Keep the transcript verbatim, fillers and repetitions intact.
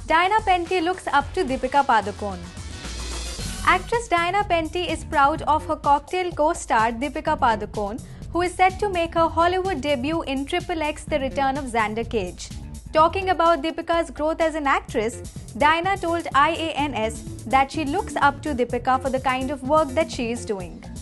Diana Penty looks up to Deepika Padukone. Actress Diana Penty is proud of her Cocktail co-star Deepika Padukone, who is set to make her Hollywood debut in Triple X The Return of Xander Cage. Talking about Deepika's growth as an actress, Diana told I A N S that she looks up to Deepika for the kind of work that she is doing.